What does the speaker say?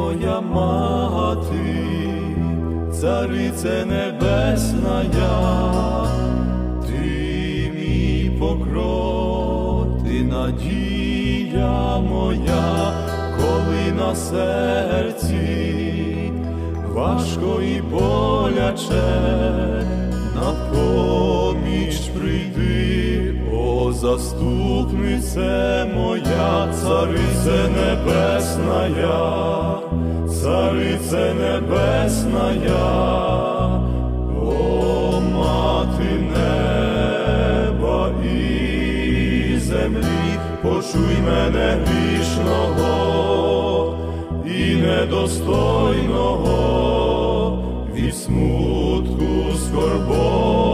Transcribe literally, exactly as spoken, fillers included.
моя мати, Царице небесна, ти мій покров, ти надія моя, коли на серці важко і боляче, на поміч прийди, о заступнице моя, Царице небесна, Царице небесна, о мати неба і землі, почуй мене грішного і недостойного від смутку скорбо.